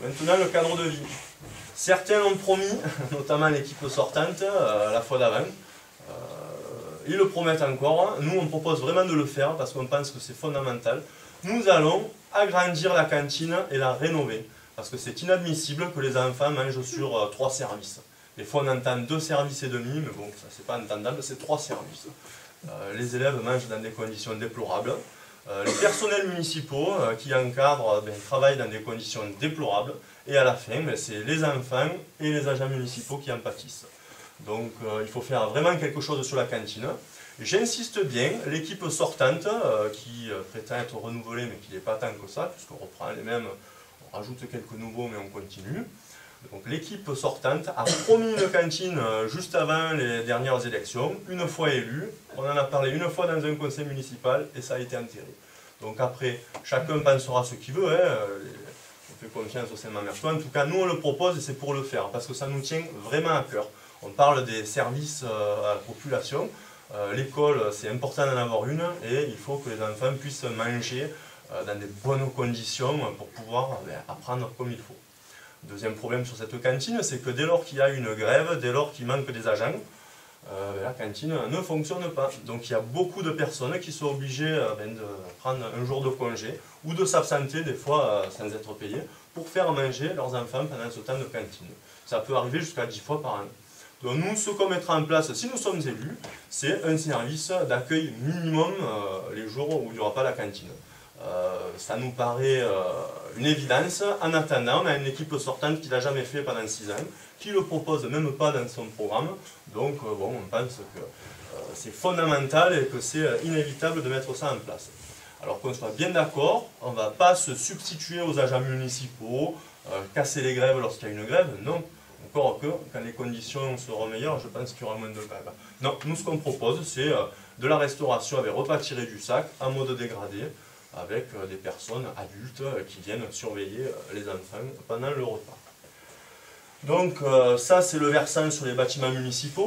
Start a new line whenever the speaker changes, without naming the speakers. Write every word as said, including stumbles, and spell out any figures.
Maintenant, le cadre de vie. Certains l'ont promis, notamment l'équipe sortante, euh, la fois d'avant. Euh, ils le promettent encore. Nous, on propose vraiment de le faire parce qu'on pense que c'est fondamental. Nous allons agrandir la cantine et la rénover. Parce que c'est inadmissible que les enfants mangent sur euh, trois services. Des fois, on entend deux services et demi, mais bon, ça c'est pas entendable, c'est trois services. Euh, les élèves mangent dans des conditions déplorables. Euh, les personnels municipaux euh, qui encadrent ben, travaillent dans des conditions déplorables. Et à la fin, ben, c'est les enfants et les agents municipaux qui en pâtissent. Donc euh, il faut faire vraiment quelque chose sur la cantine. J'insiste bien, l'équipe sortante, euh, qui euh, prétend être renouvelée, mais qui n'est pas tant que ça, puisqu'on reprend les mêmes, on rajoute quelques nouveaux, mais on continue. Donc l'équipe sortante a promis une cantine euh, juste avant les dernières élections, une fois élue. On en a parlé une fois dans un conseil municipal et ça a été enterré. Donc après, chacun pensera ce qu'il veut, hein, on fait confiance au Saint-Mamertois. En tout cas, nous on le propose et c'est pour le faire, parce que ça nous tient vraiment à cœur. On parle des services euh, à la population. Euh, L'école, c'est important d'en avoir une et il faut que les enfants puissent manger euh, dans des bonnes conditions pour pouvoir ben, apprendre comme il faut. Deuxième problème sur cette cantine, c'est que dès lors qu'il y a une grève, dès lors qu'il manque des agents, euh, ben, la cantine ne fonctionne pas. Donc il y a beaucoup de personnes qui sont obligées euh, ben, de prendre un jour de congé ou de s'absenter des fois euh, sans être payées pour faire manger leurs enfants pendant ce temps de cantine. Ça peut arriver jusqu'à dix fois par an. Donc nous, ce qu'on mettra en place, si nous sommes élus, c'est un service d'accueil minimum euh, les jours où il n'y aura pas la cantine. Euh, ça nous paraît euh, une évidence. En attendant, on a une équipe sortante qui ne l'a jamais fait pendant six ans, qui ne le propose même pas dans son programme. Donc euh, bon, on pense que euh, c'est fondamental et que c'est euh, inévitable de mettre ça en place. Alors qu'on soit bien d'accord, on ne va pas se substituer aux agents municipaux, euh, casser les grèves lorsqu'il y a une grève, non. Encore que, quand les conditions seront meilleures, je pense qu'il y aura moins de grèves. Non, nous ce qu'on propose, c'est euh, de la restauration avec repas tirés du sac, en mode dégradé, avec euh, des personnes adultes euh, qui viennent surveiller euh, les enfants pendant le repas. Donc euh, ça, c'est le versant sur les bâtiments municipaux.